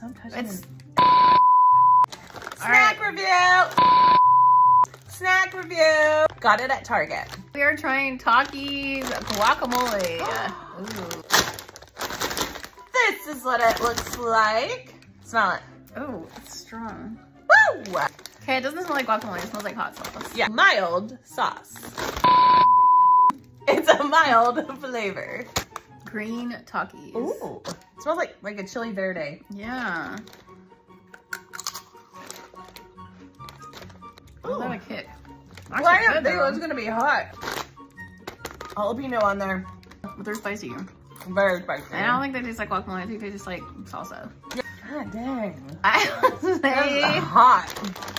Stop touching it. Snack review! Snack review! Got it at Target. We are trying Takis guacamole. Ooh. This is what it looks like. Smell it. Oh, it's strong. Woo! Okay, it doesn't smell like guacamole. It smells like hot sauce. Yeah, mild sauce. It's a mild flavor. Green Takis. Ooh, it smells like a chili verde. Yeah. Oh, that a kick. Well, I didn't think it was gonna be hot. Jalapeno on there. But they're spicy. Very spicy. And I don't think they taste like guacamole. I think they taste like salsa. God dang. I would say hot.